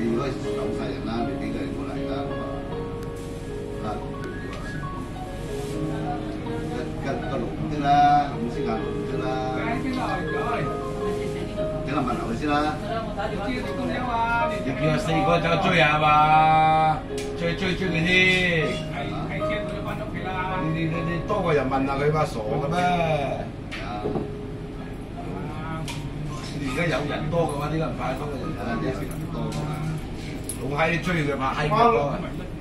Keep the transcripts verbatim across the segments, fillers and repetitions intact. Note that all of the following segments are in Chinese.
如果老客人啦，你呢個人過嚟啦，咁啊，跟跟個六五的啦，五先揀六五的啦。整個問候佢先啦。 你叫我四個走追下嘛，追追追佢啲。你你你你多個人問下佢嘛，傻嘅咩？你而家有人多嘅話，點解唔派多個人啊？啲人多啊嘛，老閪追佢嘛，閪咁多。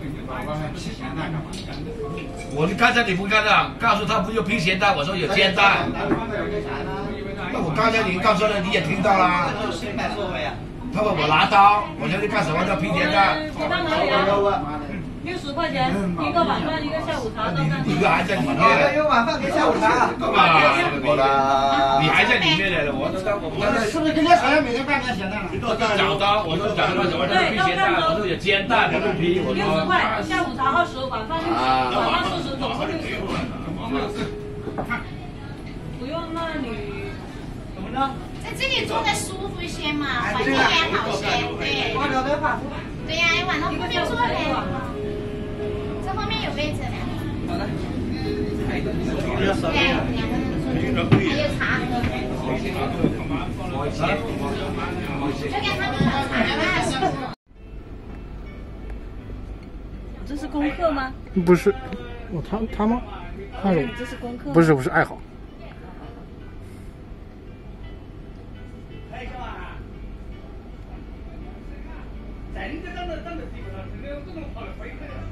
我你剛才你不看到，告訴他不有皮鞋帶，我說有肩帶。那我剛才已經告訴了，你也聽到啦。他問我拿刀，我說你幹什麼叫皮鞋帶？ 六十塊錢一個晚飯，一個下午茶，都算。 一個還在裡面。 一個晚飯跟下午茶。 啊，你還在裡面來了，我都我是不是跟他好像每天半天咸蛋了？ 找到，我说找到什麼叫皮鞋帶？我說有肩帶，不是皮。 六十塊，下午茶二十，晚飯六十，晚飯四十，總共六十。不用，那你怎么着？ 在这里坐的舒服一些嘛，环境也好些，对。 我聊得怕。 对呀，你往那后面坐呗。这后面有位置的。 好的。 对，两个人坐。还有茶喝。就给他们喝茶吧。 这是功课吗？ 不是，我他他吗？他是这是功课。 不是，不是爱好。 在你这当着当着地方上，肯定这种跑的飞快的，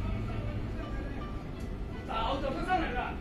早早就上来了。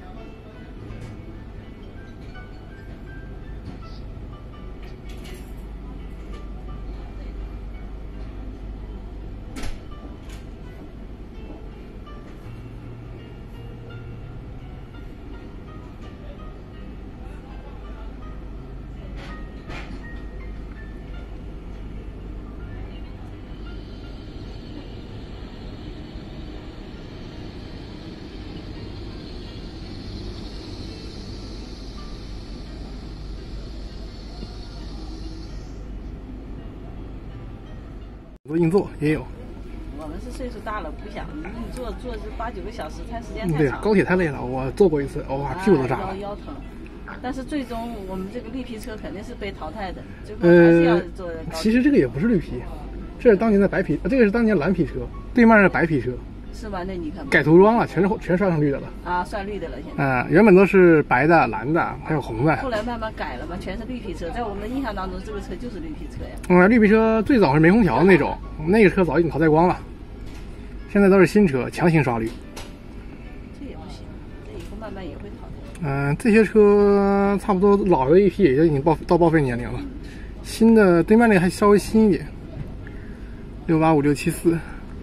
做硬座也有。 我们是岁数大了，不想硬座，坐这八九个小时，太时间太长。 对呀，高铁太累了，我坐过一次，哇，屁股都炸了。 腰腰疼。但是最终我们这个绿皮车肯定是被淘汰的，最后还是要坐高铁。 呃，其实这个也不是绿皮，这是当年的白皮，这个是当年蓝皮车，对面是白皮车。 是吧？那你看改涂装了，全是全刷成绿的了。 啊，算绿的了现在。 啊、呃，原本都是白的、蓝的，还有红的。 后来慢慢改了嘛，全是绿皮车。在我们的印象当中，这个车就是绿皮车呀。 嗯，绿皮车最早是没空调的那种，那个车早已经淘汰光了。现在都是新车，强行刷绿。 这也不行，这以后慢慢也会淘汰。 嗯、呃，这些车差不多老的一批也就已经报到报废年龄了，新的对面那个还稍微新一点，六八五六七四。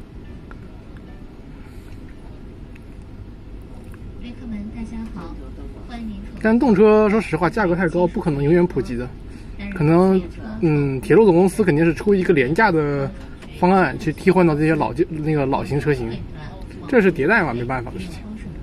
但动车说实话价格太高，不可能永远普及的。可能，嗯，铁路总公司肯定是出一个廉价的方案去替换到这些老旧那个老型车型，这是迭代嘛，没办法的事情。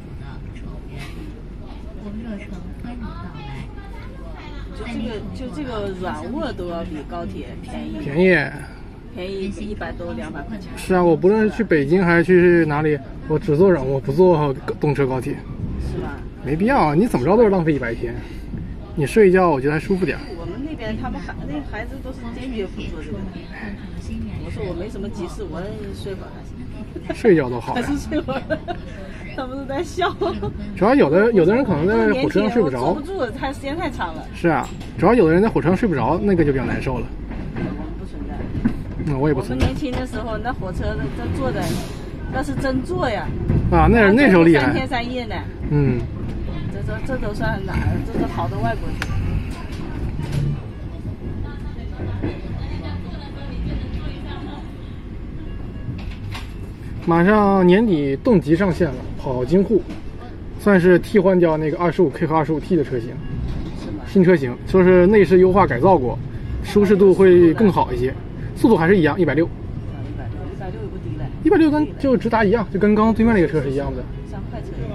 就这个，就这个软卧都要比高铁便宜。 便宜。 便宜一百多两百块钱。 是啊，我不论是去北京还是去哪里，我只坐软卧，不坐动车高铁。 是吧？ 没必要，你怎么着都是浪费一百天。你睡一觉，我觉得还舒服点。 我们那边他们孩那孩子都是坚决不做这个。我说我没什么急事，我睡会儿还行。 睡一觉都好。 还是睡会儿。他们都在笑。 主要有的有的人可能在火车上睡不着。 坐不住，太时间太长了。 是啊，主要有的人在火车上睡不着，那个就比较难受了。 我们不存在。 嗯，我也不存在。 我们年轻的时候，那火车那坐的，那是真坐呀。 啊，那是那时候厉害。 三天三夜呢。 嗯。 这这都算哪儿？这是好多外国人。 马上年底动极上线了，跑京沪，算是替换掉那个 二十五 K 和 二十五 T 的车型。新车型说是内饰优化改造过，舒适度会更好一些，速度还是一样，一百六。 一百六，一百六也不低了。 一百六跟就直达一样，就跟刚刚对面那个车是一样的。 像快车。